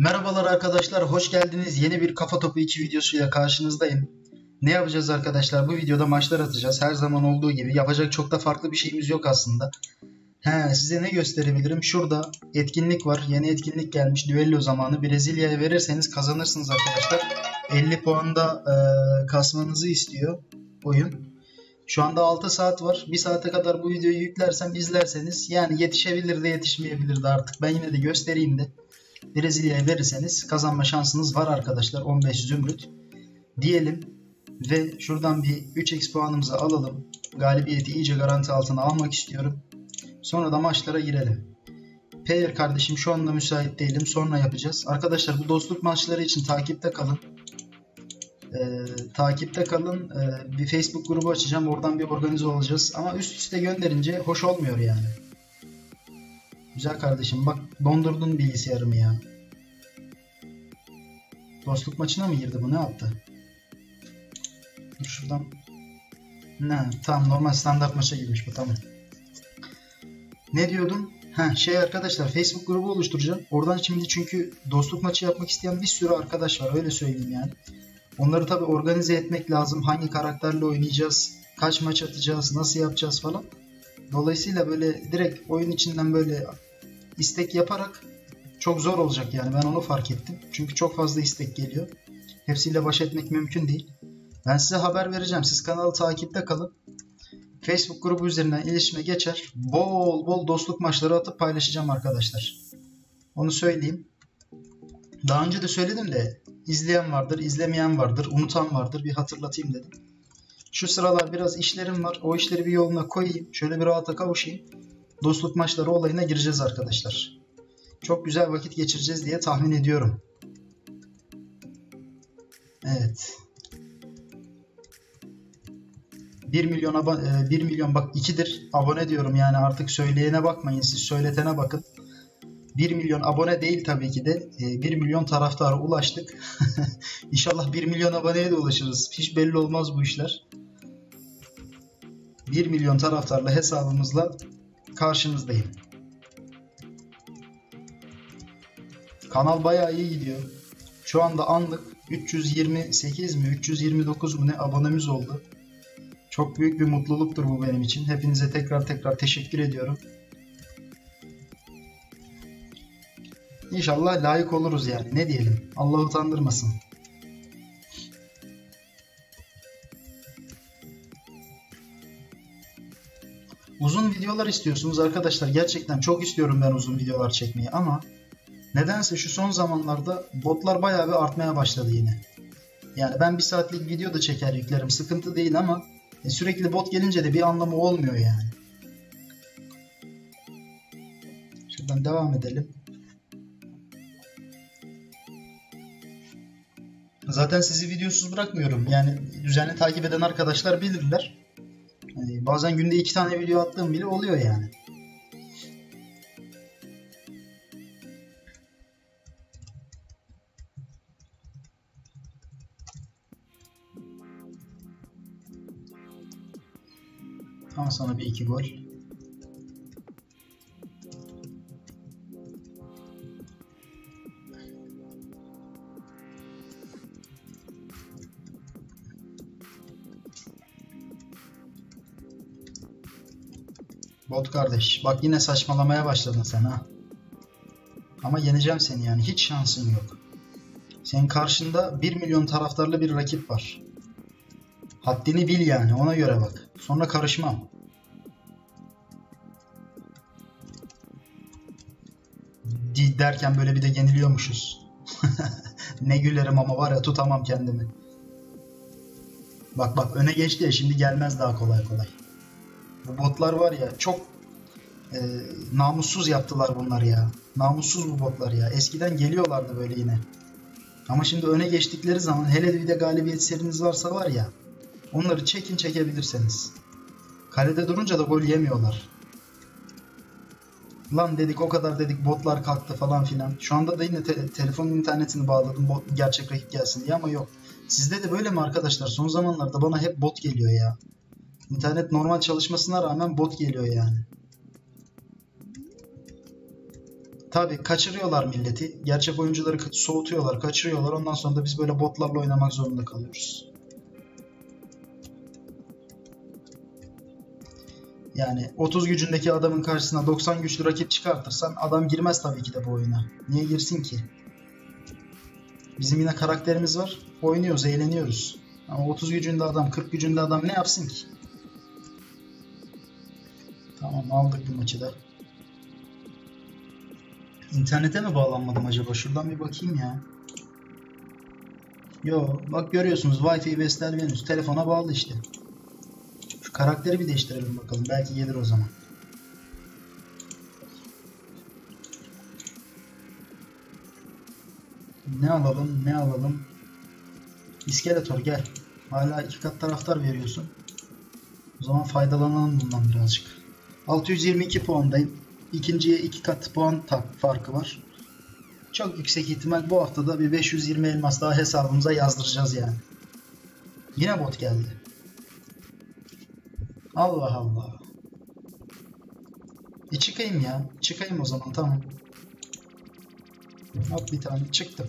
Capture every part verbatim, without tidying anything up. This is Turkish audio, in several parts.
Merhabalar arkadaşlar, hoş geldiniz. Yeni bir Kafa Topu iki videosuyla karşınızdayım. Ne yapacağız arkadaşlar? Bu videoda maçlar atacağız. Her zaman olduğu gibi. Yapacak çok da farklı bir şeyimiz yok aslında. He, size ne gösterebilirim? Şurada etkinlik var. Yeni etkinlik gelmiş. Düello zamanı. Brezilya'ya verirseniz kazanırsınız arkadaşlar. elli puanda e, kasmanızı istiyor oyun. Şu anda altı saat var. bir saate kadar bu videoyu yüklersem izlerseniz yani yetişebilir de yetişmeyebilir de artık. Ben yine de göstereyim de. Brezilya'ya verirseniz kazanma şansınız var arkadaşlar. on beş zümrüt diyelim ve şuradan bir üç x puanımızı alalım. Galibiyeti iyice garanti altına almak istiyorum. Sonra da maçlara girelim. Player kardeşim şu anda müsait değilim. Sonra yapacağız. Arkadaşlar bu dostluk maçları için takipte kalın. Ee, takipte kalın. Ee, bir Facebook grubu açacağım. Oradan bir organize olacağız. Ama üst üste gönderince hoş olmuyor yani. Güzel kardeşim bak dondurdun bilgisayarımı ya. Dostluk maçına mı girdi bu, ne yaptı? Dur şuradan. Ne tamam, normal standart maça girmiş bu, tamam. Ne diyordum? Ha şey arkadaşlar, Facebook grubu oluşturacağım. Oradan şimdi çünkü dostluk maçı yapmak isteyen bir sürü arkadaş var, öyle söyleyeyim yani. Onları tabi organize etmek lazım. Hangi karakterle oynayacağız? Kaç maç atacağız? Nasıl yapacağız falan. Dolayısıyla böyle direkt oyun içinden böyle istek yaparak çok zor olacak yani, ben onu fark ettim. Çünkü çok fazla istek geliyor. Hepsiyle baş etmek mümkün değil. Ben size haber vereceğim. Siz kanalı takipte kalın. Facebook grubu üzerinden iletişime geçer. Bol bol dostluk maçları atıp paylaşacağım arkadaşlar. Onu söyleyeyim. Daha önce de söyledim de izleyen vardır, izlemeyen vardır, unutan vardır. Bir hatırlatayım dedim. Şu sıralar biraz işlerim var. O işleri bir yoluna koyayım. Şöyle bir rahata kavuşayım. Dostluk maçları olayına gireceğiz arkadaşlar. Çok güzel vakit geçireceğiz diye tahmin ediyorum. Evet. bir milyon abone, bir milyon bak ikidir abone diyorum yani, artık söyleyene bakmayın, siz söyletene bakın. bir milyon abone değil tabii ki de. bir milyon taraftara ulaştık. İnşallah bir milyon aboneye de ulaşırız. Hiç belli olmaz bu işler. bir milyon taraftarla hesabımızla karşınızdayım. Kanal bayağı iyi gidiyor. Şu anda anlık üç yüz yirmi sekiz mi üç yüz yirmi dokuz mu ne abonemiz oldu. Çok büyük bir mutluluktur bu benim için. Hepinize tekrar tekrar teşekkür ediyorum. İnşallah layık oluruz yani, ne diyelim. Allah utandırmasın. Uzun videolar istiyorsunuz arkadaşlar. Gerçekten çok istiyorum ben uzun videolar çekmeyi ama nedense şu son zamanlarda botlar bayağı bir artmaya başladı yine. Yani ben bir saatlik video da çeker yüklerim, sıkıntı değil ama sürekli bot gelince de bir anlamı olmuyor yani. Şuradan devam edelim. Zaten sizi videosuz bırakmıyorum. Yani düzenli takip eden arkadaşlar bilirler. Yani bazen günde iki tane video attığım bile oluyor yani. Ama sana bir iki gol. Bot kardeş, bak yine saçmalamaya başladın sen ha. Ama yeneceğim seni yani, hiç şansın yok. Senin karşında bir milyon taraftarlı bir rakip var. Haddini bil yani, ona göre bak. Sonra karışmam. Derken böyle bir de yeniliyormuşuz. Ne gülerim ama var ya, tutamam kendimi. Bak bak öne geçti ya, şimdi gelmez daha kolay kolay. Bu botlar var ya, çok e, namussuz yaptılar bunlar ya. Namussuz bu botlar ya. Eskiden geliyorlardı böyle yine. Ama şimdi öne geçtikleri zaman, hele bir de galibiyet seriniz varsa var ya, onları çekin çekebilirseniz. Kalede durunca da gol yemiyorlar. Lan dedik o kadar dedik, botlar kalktı falan filan. Şu anda da yine te telefonun internetini bağladım bot, gerçek rakip gelsin diye, ama yok. Sizde de böyle mi arkadaşlar? Son zamanlarda bana hep bot geliyor ya. İnternet normal çalışmasına rağmen bot geliyor yani. Tabii kaçırıyorlar milleti. Gerçek oyuncuları soğutuyorlar, kaçırıyorlar. Ondan sonra da biz böyle botlarla oynamak zorunda kalıyoruz. Yani otuz gücündeki adamın karşısına doksan güçlü rakip çıkartırsan adam girmez tabii ki de bu oyuna. Niye girsin ki? Bizim yine karakterimiz var. Oynuyoruz, eğleniyoruz. Ama otuz gücünde adam, kırk gücünde adam ne yapsın ki? Tamam, aldık bu maçı da. İnternete mi bağlanmadım acaba? Şuradan bir bakayım ya. Yo, bak görüyorsunuz Wi-Fi Vestel Venus. Telefona bağlı işte. Şu karakteri bir değiştirelim bakalım. Belki gelir o zaman. Ne alalım, ne alalım? İskeletor gel. Hala iki kat taraftar veriyorsun. O zaman faydalanalım bundan birazcık. altı yüz yirmi iki puandayım. İkinciye iki kat puan farkı var. Çok yüksek ihtimal bu haftada bir beş yüz yirmi elmas daha hesabımıza yazdıracağız yani. Yine bot geldi. Allah Allah. E çıkayım ya. Çıkayım o zaman, tamam. Hop, bir tane çıktım.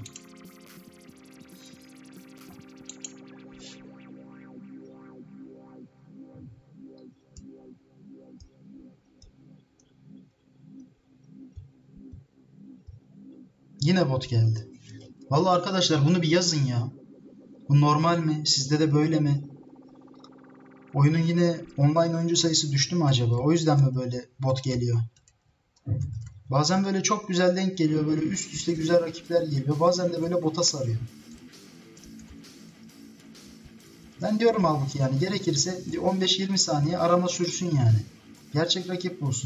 Yine bot geldi. Vallahi arkadaşlar bunu bir yazın ya. Bu normal mi? Sizde de böyle mi? Oyunun yine online oyuncu sayısı düştü mü acaba? O yüzden mi böyle bot geliyor? Bazen böyle çok güzel denk geliyor. Böyle üst üste güzel rakipler geliyor. Bazen de böyle bota sarıyor. Ben diyorum halbuki yani gerekirse on beş yirmi saniye arama sürsün yani. Gerçek rakip bulsun.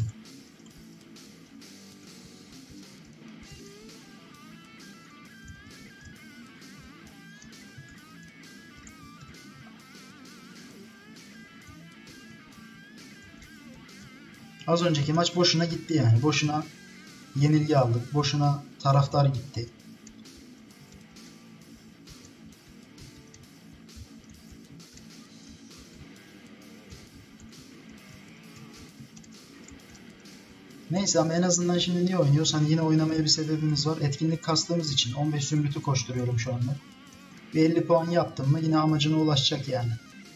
Az önceki maç boşuna gitti yani. Boşuna yenilgi aldık. Boşuna taraftar gitti. Neyse ama en azından şimdi niye oynuyoruz? Hani yine oynamaya bir sebebimiz var. Etkinlik kastığımız için on beş zümrütü koşturuyorum şu anda. Bir elli puan yaptım mı yine amacına ulaşacak yani.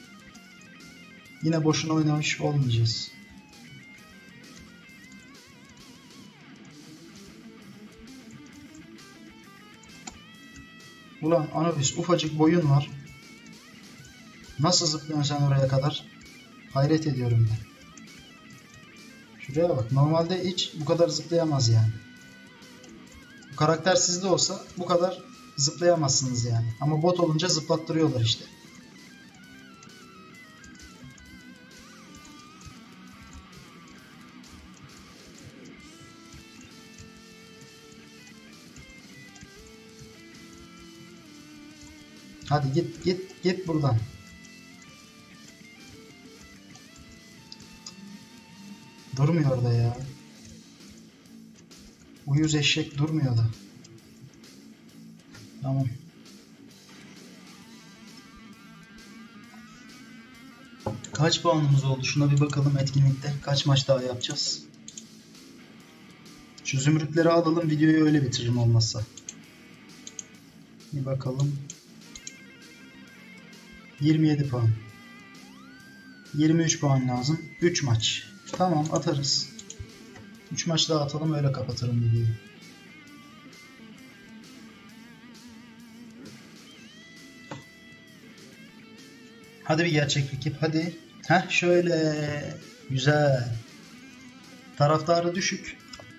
Yine boşuna oynamış olmayacağız. Ulan Anubis, ufacık boyun var. Nasıl zıplıyorsun sen oraya kadar? Hayret ediyorum ben. Şuraya bak. Normalde hiç bu kadar zıplayamaz yani. Bu karakter sizde olsa bu kadar zıplayamazsınız yani. Ama bot olunca zıplattırıyorlar işte. Hadi git git git buradan. Durmuyor orada ya. Uyuz eşek durmuyor da. Tamam. Kaç puanımız oldu? Şuna bir bakalım etkinlikte. Kaç maç daha yapacağız? Şu zümrütleri alalım. Videoyu öyle bitiririm olmazsa. Bir bakalım. yirmi yedi puan. yirmi üç puan lazım. üç maç. Tamam, atarız. üç maç daha atalım, öyle kapatırım videoyu. Hadi bir gerçek rakip, hadi. Heh, şöyle. Güzel. Taraftarı düşük.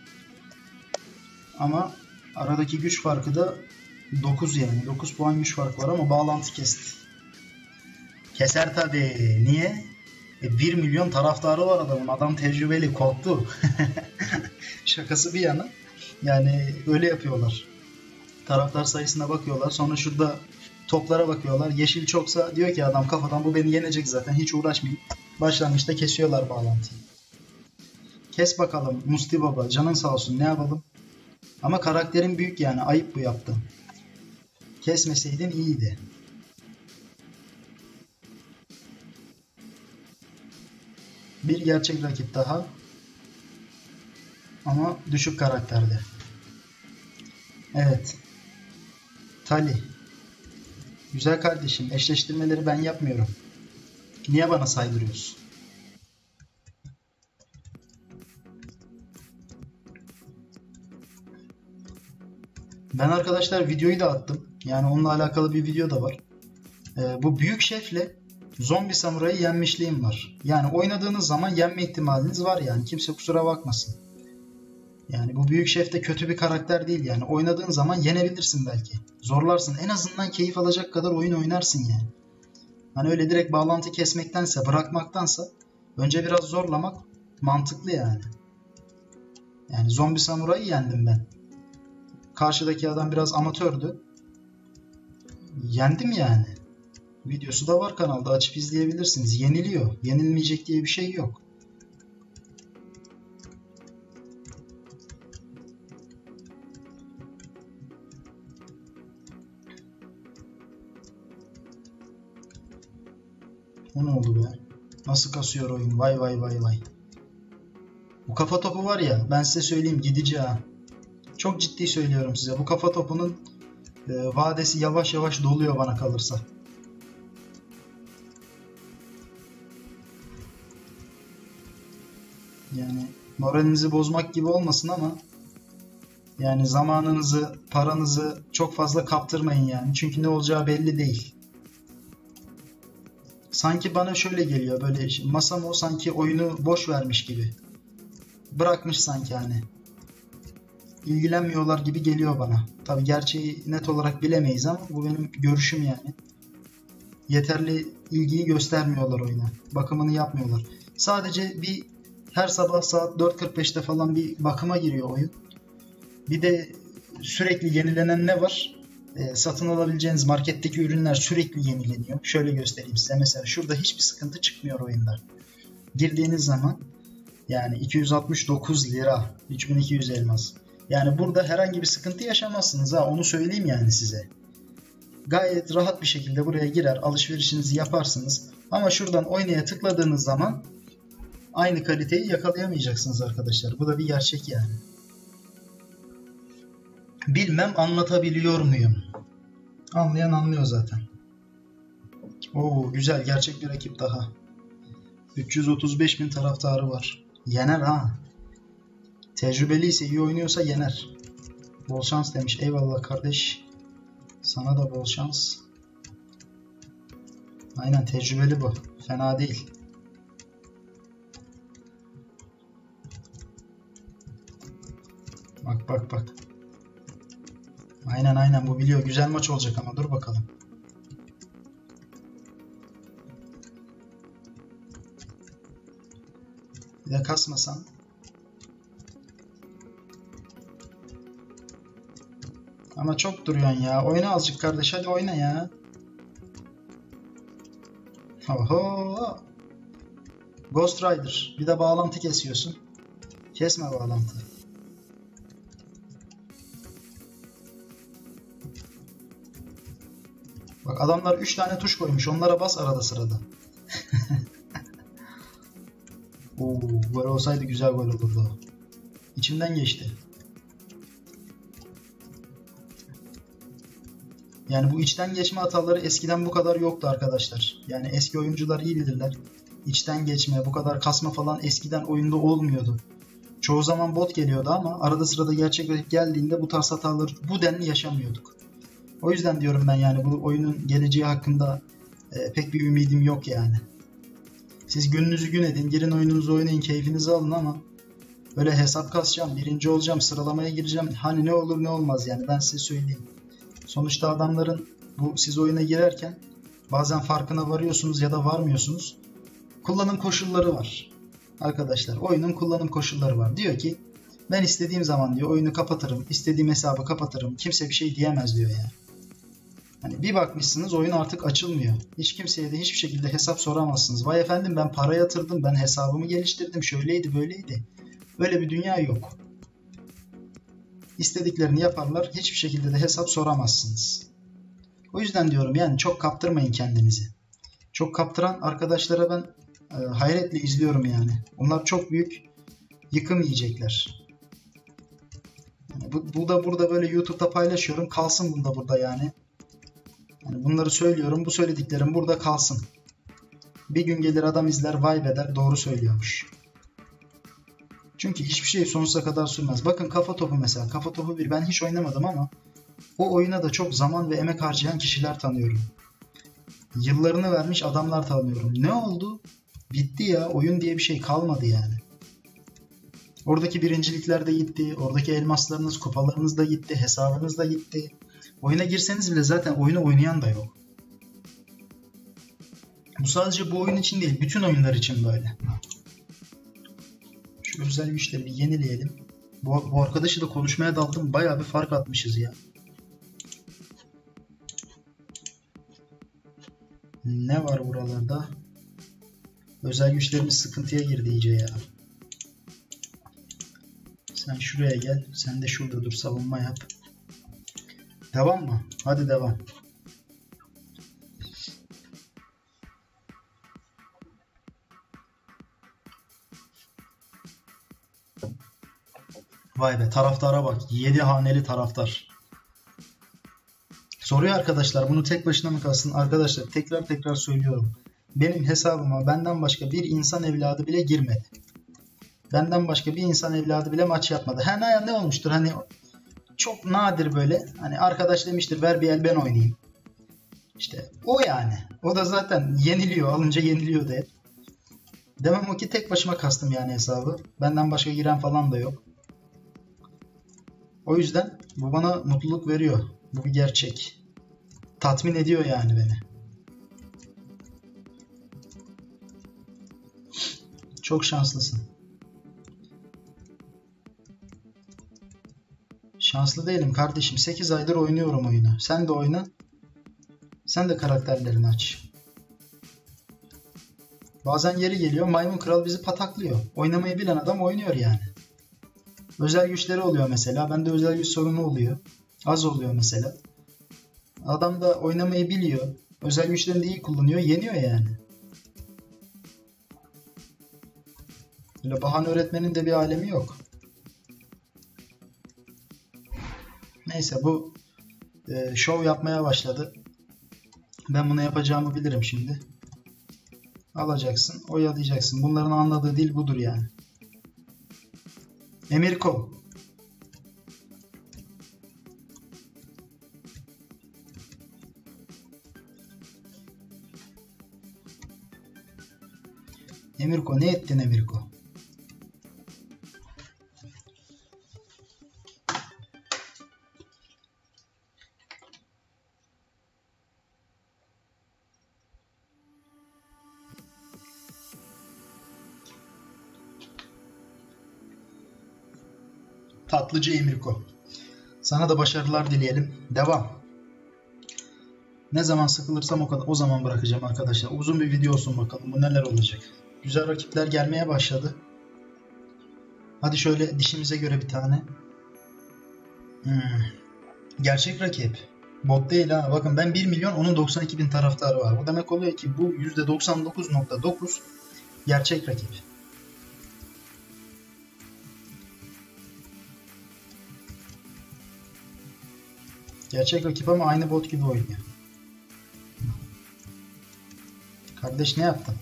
Ama aradaki güç farkı da dokuz yani. dokuz puan güç farkı var ama bağlantı kesti. Keser tabii. Niye? E, bir milyon taraftarı var adamın. Adam tecrübeli, korktu. Şakası bir yana. Yani öyle yapıyorlar. Taraftar sayısına bakıyorlar. Sonra şurada toplara bakıyorlar. Yeşil çoksa diyor ki adam kafadan bu beni yenecek zaten. Hiç uğraşmayayım. Başlangıçta kesiyorlar bağlantıyı. Kes bakalım Musti Baba. Canın sağ olsun. Ne yapalım? Ama karakterin büyük yani. Ayıp bu yaptın. Kesmeseydin iyiydi. Bir gerçek rakip daha. Ama düşük karakterde. Evet. Tali. Güzel kardeşim, eşleştirmeleri ben yapmıyorum. Niye bana saydırıyorsun? Ben arkadaşlar videoyu da attım. Yani onunla alakalı bir video da var. Ee, bu büyük şefle zombi samurayı yenmişliğim var. Yani oynadığınız zaman yenme ihtimaliniz var yani. Kimse kusura bakmasın. Yani bu büyük şef de kötü bir karakter değil yani. Oynadığın zaman yenebilirsin belki. Zorlarsın. En azından keyif alacak kadar oyun oynarsın yani. Hani öyle direkt bağlantı kesmektense, bırakmaktansa önce biraz zorlamak mantıklı yani. Yani zombi samurayı yendim ben. Karşıdaki adam biraz amatördü. Yendim yani. Videosu da var kanalda, açıp izleyebilirsiniz. Yeniliyor. Yenilmeyecek diye bir şey yok. O ne oldu be? Nasıl kasıyor oyun? Vay vay vay vay. Bu kafa topu var ya, ben size söyleyeyim, gidici ha. Çok ciddi söylüyorum size. Bu kafa topunun e, vadesi yavaş yavaş doluyor bana kalırsa. Yani moralinizi bozmak gibi olmasın ama yani zamanınızı, paranızı çok fazla kaptırmayın yani. Çünkü ne olacağı belli değil. Sanki bana şöyle geliyor, böyle masam o sanki oyunu boş vermiş gibi. Bırakmış sanki hani. İlgilenmiyorlar gibi geliyor bana. Tabii gerçeği net olarak bilemeyiz ama bu benim görüşüm yani. Yeterli ilgiyi göstermiyorlar oyuna. Bakımını yapmıyorlar. Sadece bir her sabah saat dört kırk beşte falan bir bakıma giriyor oyun. Bir de sürekli yenilenen ne var? E, satın alabileceğiniz marketteki ürünler sürekli yenileniyor. Şöyle göstereyim size. Mesela şurada hiçbir sıkıntı çıkmıyor oyunda. Girdiğiniz zaman yani iki yüz altmış dokuz lira, üç bin iki yüz elmas. Yani burada herhangi bir sıkıntı yaşamazsınız ha, onu söyleyeyim yani size. Gayet rahat bir şekilde buraya girer, alışverişinizi yaparsınız. Ama şuradan oynaya tıkladığınız zaman aynı kaliteyi yakalayamayacaksınız arkadaşlar. Bu da bir gerçek yani. Bilmem anlatabiliyor muyum? Anlayan anlıyor zaten. Oo güzel, gerçek bir rakip daha. üç yüz otuz beş bin taraftarı var. Yener ha. Tecrübeliyse, iyi oynuyorsa yener. Bol şans demiş. Eyvallah kardeş. Sana da bol şans. Aynen, tecrübeli bu. Fena değil. Bak bak bak. Aynen aynen, bu biliyor. Güzel maç olacak ama dur bakalım. Bir de kasmasan. Ama çok duruyorsun ya. Oyna azıcık kardeş, hadi oyna ya. Oho. Ghost Rider. Bir de bağlantı kesiyorsun. Kesme bağlantı. Bak adamlar üç tane tuş koymuş. Onlara bas arada sırada. Oo, gol olsaydı güzel gol olurdu. İçimden geçti. Yani bu içten geçme hataları eskiden bu kadar yoktu arkadaşlar. Yani eski oyuncular iyi bilirler. İçten geçme, bu kadar kasma falan eskiden oyunda olmuyordu. Çoğu zaman bot geliyordu ama arada sırada gerçek rakip geldiğinde bu tarz hataları bu denli yaşamıyorduk. O yüzden diyorum ben yani bu oyunun geleceği hakkında e, pek bir ümidim yok yani. Siz gününüzü gün edin, girin oyununuzu oynayın, keyfinizi alın ama böyle hesap kasacağım, birinci olacağım, sıralamaya gireceğim. Hani ne olur ne olmaz yani, ben size söyleyeyim. Sonuçta adamların bu siz oyuna girerken bazen farkına varıyorsunuz ya da varmıyorsunuz. Kullanım koşulları var. Arkadaşlar oyunun kullanım koşulları var. Diyor ki ben istediğim zaman diyor oyunu kapatırım, istediğim hesabı kapatırım. Kimse bir şey diyemez diyor yani. Hani bir bakmışsınız oyun artık açılmıyor. Hiç kimseye de hiçbir şekilde hesap soramazsınız. Vay efendim ben para yatırdım, ben hesabımı geliştirdim, şöyleydi böyleydi. Böyle bir dünya yok. İstediklerini yaparlar, hiçbir şekilde de hesap soramazsınız. O yüzden diyorum yani çok kaptırmayın kendinizi. Çok kaptıran arkadaşlara ben e, hayretle izliyorum yani. Onlar çok büyük yıkım yiyecekler. Yani bu, bu da burada böyle YouTube'da paylaşıyorum. Kalsın bunda burada yani. Yani bunları söylüyorum. Bu söylediklerim burada kalsın. Bir gün gelir adam izler, vay be der, doğru söylüyormuş. Çünkü hiçbir şey sonsuza kadar sürmez. Bakın Kafa Topu mesela. Kafa Topu bir ben hiç oynamadım ama o oyuna da çok zaman ve emek harcayan kişiler tanıyorum. Yıllarını vermiş adamlar tanıyorum. Ne oldu? Bitti ya. Oyun diye bir şey kalmadı yani. Oradaki birincilikler de gitti. Oradaki elmaslarınız, kupalarınız da gitti. Hesabınız da gitti. Oyuna girseniz bile zaten oyunu oynayan da yok. Bu sadece bu oyun için değil. Bütün oyunlar için böyle. Şu özel güçleri bir yenileyelim. Bu, bu arkadaşı da konuşmaya daldım. Bayağı bir fark atmışız ya. Ne var buralarda? Özel güçlerimiz sıkıntıya girdi iyice ya. Sen şuraya gel. Sen de şurada dur. Savunma yap. Devam mı? Hadi devam. Vay be, taraftara bak. yedi haneli taraftar. Soruyor arkadaşlar, bunu tek başına mı kalsın? Arkadaşlar tekrar tekrar söylüyorum. Benim hesabıma benden başka bir insan evladı bile girmedi. Benden başka bir insan evladı bile maç yapmadı. Ha ne, ne olmuştur? Hani çok nadir böyle. Hani arkadaş demiştir ver bir el ben oynayayım. İşte o yani. O da zaten yeniliyor. Alınca yeniliyor da hep. Demem o ki tek başıma kastım yani hesabı. Benden başka giren falan da yok. O yüzden bu bana mutluluk veriyor. Bu bir gerçek. Tatmin ediyor yani beni. Çok şanslısın. Şanslı değilim kardeşim. sekiz aydır oynuyorum oyunu. Sen de oyna. Sen de karakterlerini aç. Bazen yeri geliyor. Maymun Kral bizi pataklıyor. Oynamayı bilen adam oynuyor yani. Özel güçleri oluyor mesela. Bende özel güç sorunu oluyor. Az oluyor mesela. Adam da oynamayı biliyor. Özel güçlerini de iyi kullanıyor. Yeniyor yani. Böyle bahane öğretmenin de bir alemi yok. Neyse bu e, şov yapmaya başladı. Ben bunu yapacağımı bilirim şimdi. Alacaksın, oyalayacaksın. Bunların anladığı dil budur yani. Emirko. Emirko ne ettin Emirko? Tatlıcı Emirko. Sana da başarılar dileyelim. Devam. Ne zaman sıkılırsam o kadar o zaman bırakacağım arkadaşlar. Uzun bir video olsun bakalım. Bu neler olacak. Güzel rakipler gelmeye başladı. Hadi şöyle dişimize göre bir tane. Hmm. Gerçek rakip. Bot değil ha. Bakın ben bir milyon onun doksan iki bin taraftarı var. Bu demek oluyor ki bu yüzde doksan dokuz nokta dokuz gerçek rakip. Gerçek rakip ama aynı bot gibi oynuyor. Kardeş ne yaptın?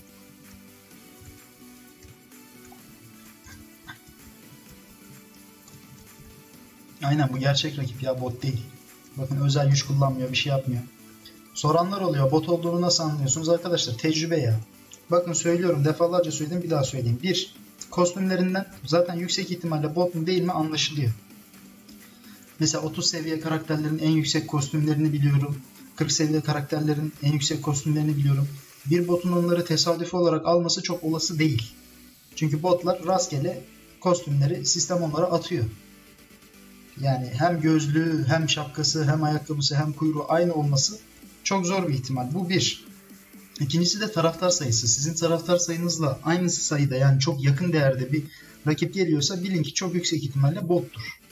Aynen bu gerçek rakip ya, bot değil. Bakın özel güç kullanmıyor, bir şey yapmıyor. Soranlar oluyor, bot olduğunu nasıl anlıyorsunuz arkadaşlar? Tecrübe ya. Bakın söylüyorum, defalarca söyledim, bir daha söyleyeyim. Bir, kostümlerinden zaten yüksek ihtimalle bot mu değil mi anlaşılıyor. Mesela otuz seviye karakterlerin en yüksek kostümlerini biliyorum. kırk seviye karakterlerin en yüksek kostümlerini biliyorum. Bir botun onları tesadüfi olarak alması çok olası değil. Çünkü botlar rastgele kostümleri sistem onlara atıyor. Yani hem gözlüğü, hem şapkası, hem ayakkabısı, hem kuyruğu aynı olması çok zor bir ihtimal. Bu bir. İkincisi de taraftar sayısı. Sizin taraftar sayınızla aynı sayıda, yani çok yakın değerde bir rakip geliyorsa bilin ki çok yüksek ihtimalle bottur.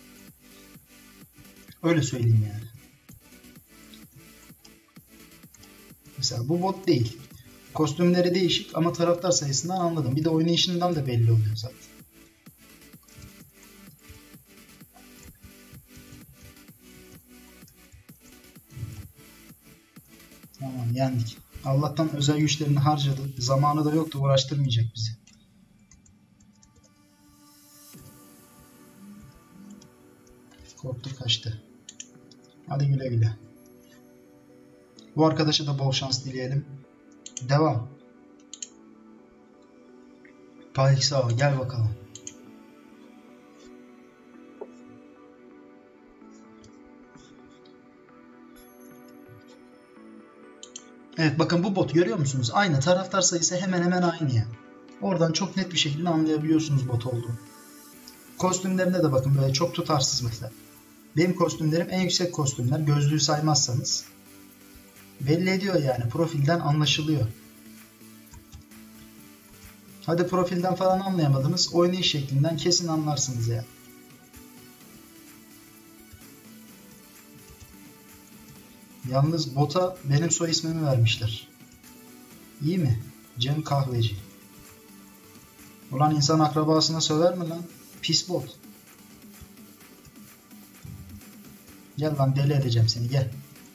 Öyle söyleyeyim yani. Mesela bu bot değil. Kostümleri değişik ama taraftar sayısından anladım. Bir de oynayışından da belli oluyor zaten. Tamam, yendik. Allah'tan özel güçlerini harcadı. Zamanı da yoktu, uğraştırmayacak bizi. Korktu, kaçtı. Hadi güle güle. Bu arkadaşa da bol şans dileyelim. Devam. Paliksa gel bakalım. Evet, bakın bu bot görüyor musunuz? Aynı, taraftar sayısı hemen hemen aynı ya. Oradan çok net bir şekilde anlayabiliyorsunuz bot olduğunu. Kostümlerine de bakın, böyle çok tutarsız mesela. Benim kostümlerim en yüksek kostümler, gözlüğü saymazsanız. Belli ediyor yani, profilden anlaşılıyor. Hadi profilden falan anlayamadınız, oynayış şeklinden kesin anlarsınız ya. Yalnız bota benim soy ismimi vermişler. İyi mi? Cem Kahveci. Ulan insan akrabasına söver mi lan? Pis bot. Gel lan, deli edeceğim seni, gel.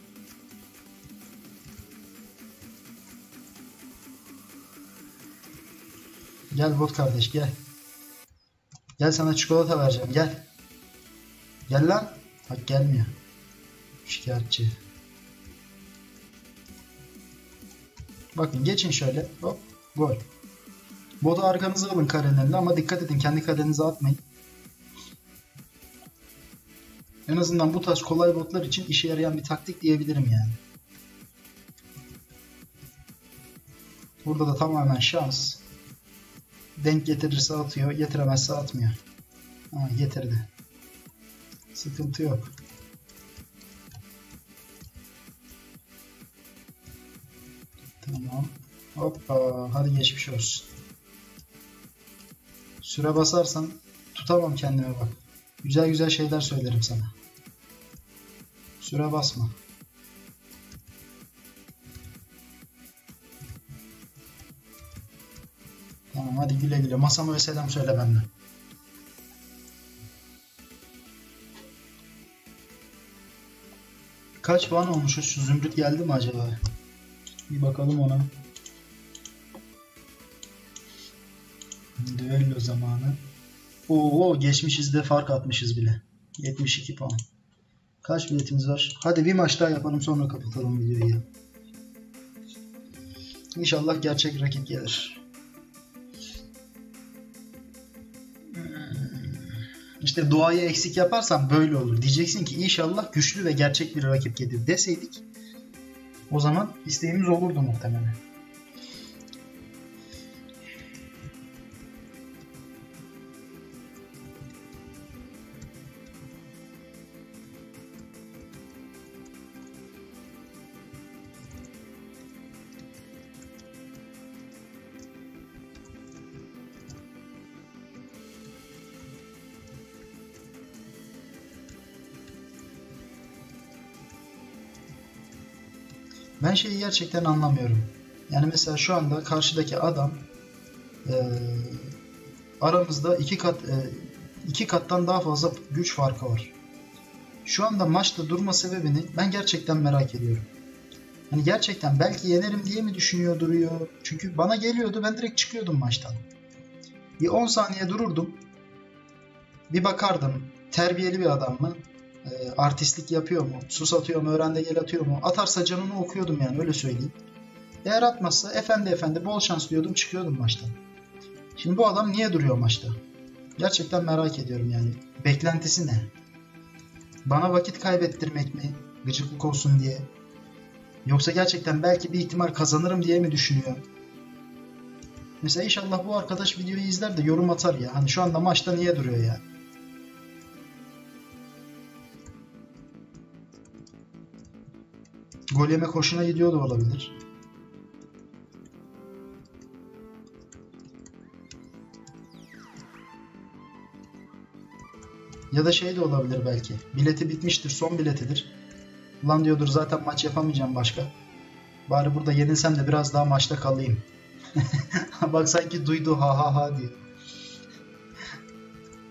Gel bot kardeş, gel. Gel, sana çikolata vereceğim, gel. Gel lan. Bak gelmiyor. Şikayetçi. Bakın geçin şöyle. Hop. Gol. Botu arkanıza alın karelerle ama dikkat edin, kendi karenize atmayın. En azından bu tarz kolay botlar için işe yarayan bir taktik diyebilirim yani. Burada da tamamen şans. Denk getirirse atıyor, getiremezse atmıyor. Ha, getirdi. Sıkıntı yok. Tamam. Hoppa. Hadi geçmiş olsun. Süre basarsan tutamam kendime bak. Güzel güzel şeyler söylerim sana. Süre basma. Tamam, hadi güle güle. Masama ve selam söyle benden. Kaç puan olmuşuz? Şu zümrüt geldi mi acaba? Bir bakalım ona. Düello zamanı. Oo, geçmişiz de fark atmışız bile. yetmiş iki puan. Kaç biletimiz var? Hadi bir maç daha yapalım, sonra kapatalım videoyu. İnşallah gerçek rakip gelir. İşte duayı eksik yaparsan böyle olur. Diyeceksin ki inşallah güçlü ve gerçek bir rakip gelir deseydik, o zaman isteğimiz olurdu muhtemelen. Ben şeyi gerçekten anlamıyorum. Yani mesela şu anda karşıdaki adam e, aramızda iki kat e, iki kattan daha fazla güç farkı var. Şu anda maçta durma sebebini ben gerçekten merak ediyorum. Hani gerçekten belki yenerim diye mi düşünüyor, duruyor? Çünkü bana geliyordu, ben direkt çıkıyordum maçtan. Bir on saniye dururdum. Bir bakardım terbiyeli bir adam mı? E, artistlik yapıyor mu? Sus atıyor mu? Öğrende gel atıyor mu? Atarsa canını okuyordum yani, öyle söyleyeyim. Eğer atmazsa efendi efendi bol şans diyordum, çıkıyordum maçtan. Şimdi bu adam niye duruyor maçta? Gerçekten merak ediyorum yani. Beklentisi ne? Bana vakit kaybettirmek mi? Gıcıklık olsun diye. Yoksa gerçekten belki bir ihtimal kazanırım diye mi düşünüyor? Mesela inşallah bu arkadaş videoyu izler de yorum atar ya. Hani şu anda maçta niye duruyor ya? Gol yemek hoşuna gidiyor da olabilir. Ya da şey de olabilir belki. Bileti bitmiştir, son biletidir. Ulan diyordur, zaten maç yapamayacağım başka. Bari burada yenilsem de biraz daha maçta kalayım. Bak sanki duydu, ha ha ha diyor.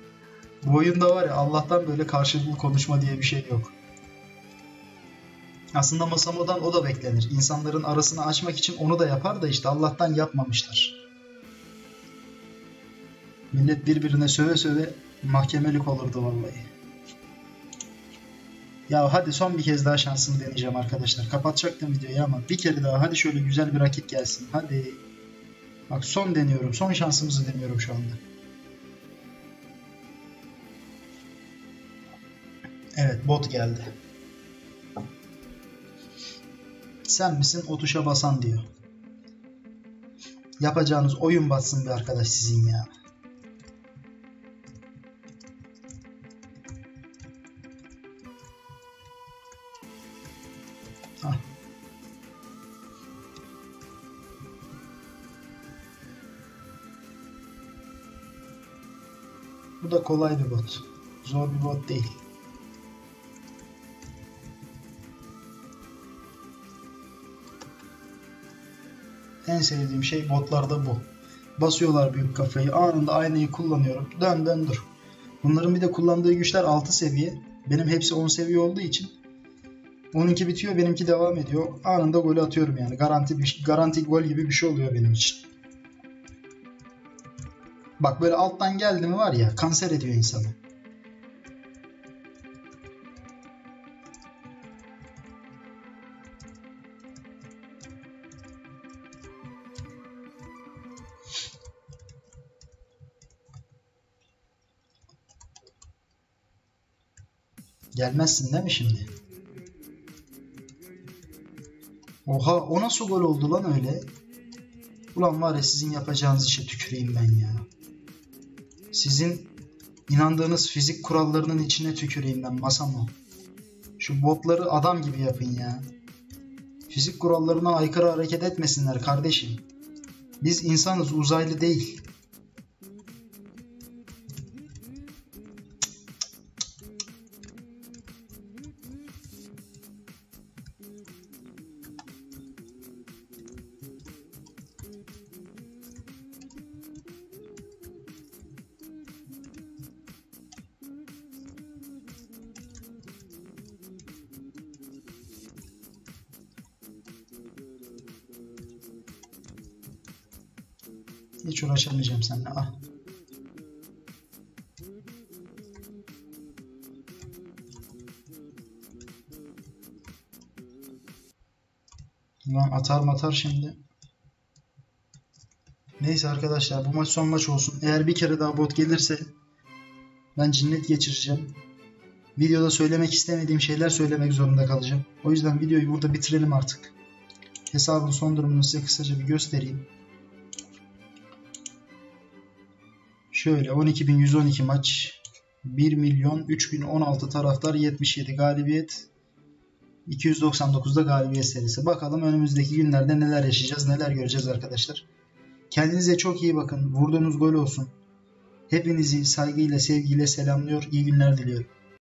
Bu oyunda var ya, Allah'tan böyle karşılıklı konuşma diye bir şey yok. Aslında Masamo'dan o da beklenir. İnsanların arasını açmak için onu da yapar da işte Allah'tan yapmamışlar. Millet birbirine söve söve mahkemelik olurdu vallahi. Ya hadi son bir kez daha şansımı deneyeceğim arkadaşlar. Kapatacaktım videoyu ama bir kere daha hadi şöyle güzel bir rakip gelsin. Hadi. Bak son deniyorum. Son şansımızı deniyorum şu anda. Evet, bot geldi. Sen misin o tuşa basan diyor. Yapacağınız oyun batsın bir arkadaş sizin ya. Hah. Bu da kolay bir bot. Zor bir bot değil. En sevdiğim şey botlarda bu. Basıyorlar büyük kafayı. Anında aynayı kullanıyorum. Dön dön dur. Bunların bir de kullandığı güçler altı seviye. Benim hepsi on seviye olduğu için onunki bitiyor, benimki devam ediyor. Anında golü atıyorum yani. Garanti bir, garanti gol gibi bir şey oluyor benim için. Bak böyle alttan geldi mi var ya, kanser ediyor insanı. Gelmezsin değil mi şimdi? Oha, o nasıl gol oldu lan öyle? Ulan var ya, sizin yapacağınız işe tüküreyim ben ya. Sizin inandığınız fizik kurallarının içine tüküreyim ben Masamo. Şu botları adam gibi yapın ya. Fizik kurallarına aykırı hareket etmesinler kardeşim. Biz insanız, uzaylı değil. Hiç uğraşamayacağım seninle. Ah. Ulan atar matar şimdi. Neyse arkadaşlar, bu maç son maç olsun. Eğer bir kere daha bot gelirse ben cinnet geçireceğim. Videoda söylemek istemediğim şeyler söylemek zorunda kalacağım. O yüzden videoyu burada bitirelim artık. Hesabın son durumunu size kısaca bir göstereyim. Şöyle on iki bin yüz on iki maç, bir milyon üç bin on altı taraftar, yetmiş yedi galibiyet, iki yüz doksan dokuzda galibiyet serisi. Bakalım önümüzdeki günlerde neler yaşayacağız, neler göreceğiz arkadaşlar. Kendinize çok iyi bakın. Vurduğunuz gol olsun. Hepinizi saygıyla, sevgiyle selamlıyor. İyi günler diliyorum.